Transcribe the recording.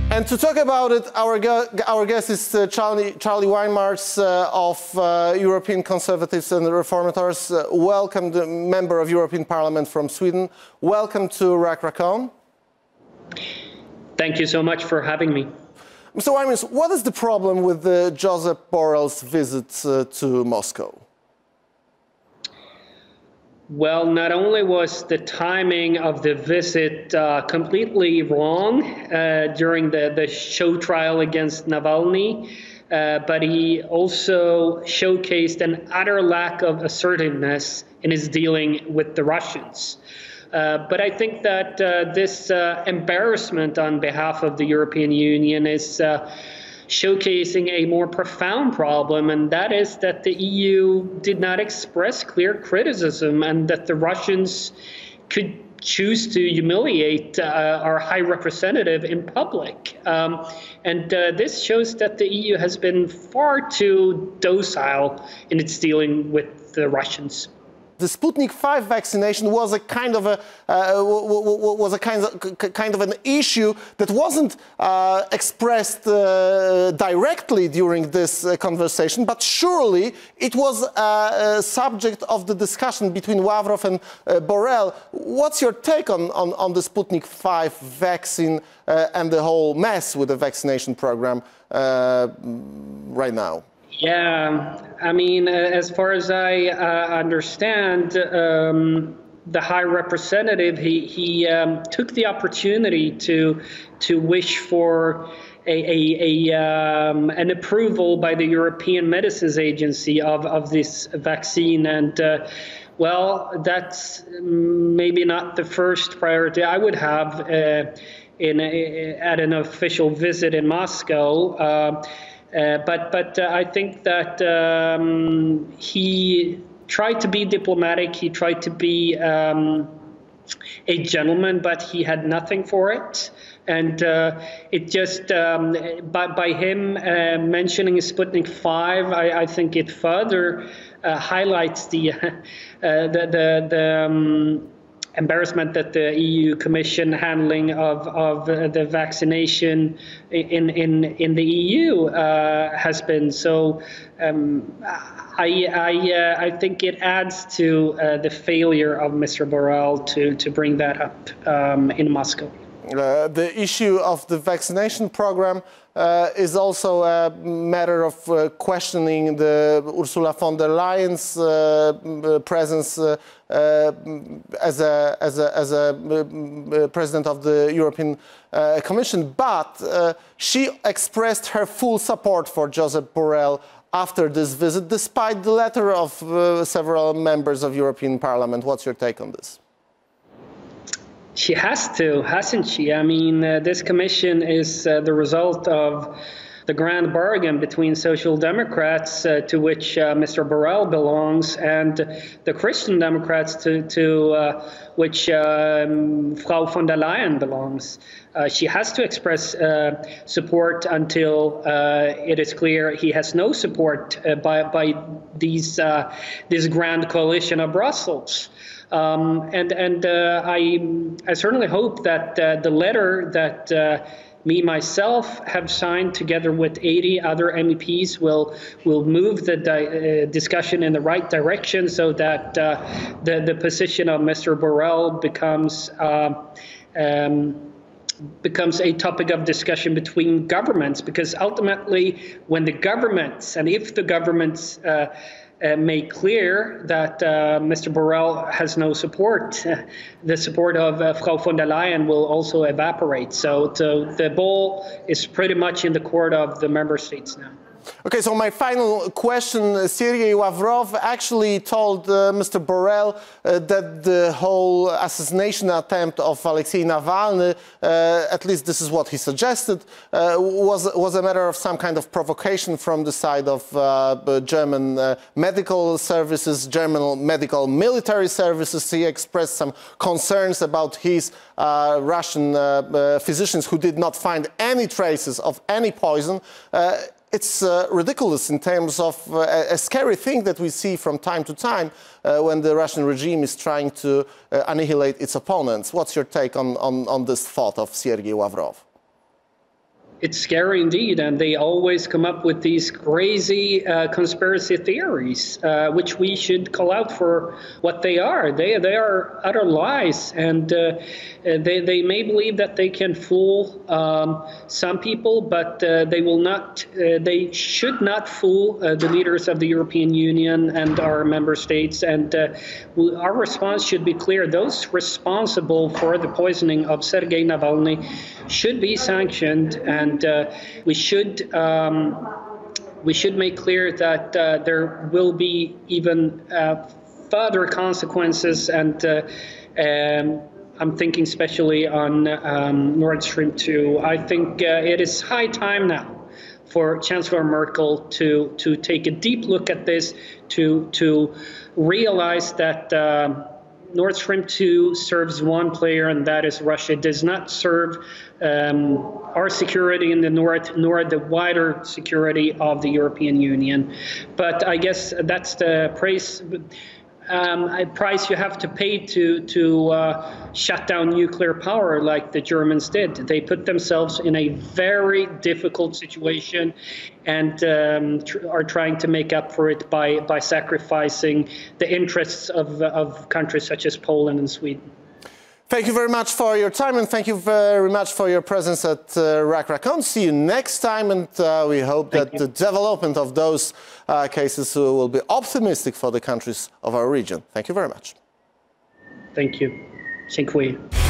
And to talk about it, our guest is Charlie Weimars of European Conservatives and Reformators. Welcome, the member of European Parliament from Sweden. Welcome to RAC Racon. Thank you so much for having me. Mr. Weimars, what is the problem with Josep Borrell's visit to Moscow? Well, not only was the timing of the visit completely wrong during the show trial against Navalny, but he also showcased an utter lack of assertiveness in his dealing with the Russians. But I think that this embarrassment on behalf of the European Union is showcasing a more profound problem, and that is that the EU did not express clear criticism and that the Russians could choose to humiliate our High Representative in public. And this shows that the EU has been far too docile in its dealing with the Russians. The Sputnik V vaccination was a kind of an issue that wasn't expressed directly during this conversation, but surely it was a subject of the discussion between Lavrov and Borrell. What's your take on the Sputnik V vaccine and the whole mess with the vaccination program right now? Yeah, I mean, as far as I understand, the High Representative, he took the opportunity to wish for an approval by the European Medicines Agency of this vaccine, and well, that's maybe not the first priority I would have at an official visit in Moscow. But I think that he tried to be diplomatic, he tried to be a gentleman, but he had nothing for it. And it just, by him mentioning Sputnik V, I think it further highlights the embarrassment that the EU Commission handling of the vaccination in the EU has been. So I think it adds to the failure of Mr. Borrell to bring that up in Moscow. The issue of the vaccination program is also a matter of questioning the Ursula von der Leyen's presence as a president of the European Commission. But she expressed her full support for Josep Borrell after this visit, despite the letter of several members of European Parliament. What's your take on this? She has to, hasn't she? I mean, this commission is the result of the grand bargain between Social Democrats, to which Mr. Borrell belongs, and the Christian Democrats, to which Frau von der Leyen belongs. She has to express support until it is clear he has no support by this grand coalition of Brussels. I certainly hope that the letter that me myself have signed together with 80 other MEPs will move the discussion in the right direction, so that the position of Mr. Borrell becomes a topic of discussion between governments, because ultimately when the governments, and if the governments make clear that Mr. Borrell has no support, the support of Frau von der Leyen will also evaporate. So the ball is pretty much in the court of the member states now. Okay, so my final question, Sergei Lavrov actually told Mr. Borrell that the whole assassination attempt of Alexei Navalny, at least this is what he suggested, was a matter of some kind of provocation from the side of German medical services, German medical military services. He expressed some concerns about his Russian physicians who did not find any traces of any poison. It's ridiculous in terms of a scary thing that we see from time to time when the Russian regime is trying to annihilate its opponents. What's your take on this thought of Sergei Lavrov? It's scary indeed, and they always come up with these crazy conspiracy theories, which we should call out for what they are. They are utter lies, and they may believe that they can fool some people, but they will not. They should not fool the leaders of the European Union and our member states. And our response should be clear: those responsible for the poisoning of Sergei Navalny should be sanctioned, and we should make clear that there will be even further consequences, and I'm thinking especially on Nord Stream 2. I think it is high time now for Chancellor Merkel to take a deep look at this, to realize that Nord Stream 2 serves one player, and that is Russia. It does not serve our security in the north, nor the wider security of the European Union. But I guess that's the price you have to pay to shut down nuclear power, like the Germans did. They put themselves in a very difficult situation, and are trying to make up for it by sacrificing the interests of countries such as Poland and Sweden. Thank you very much for your time, and thank you very much for your presence at RAC-RACON. See you next time, and we hope that the development of those cases will be optimistic for the countries of our region. Thank you very much. Thank you. Dziękuję.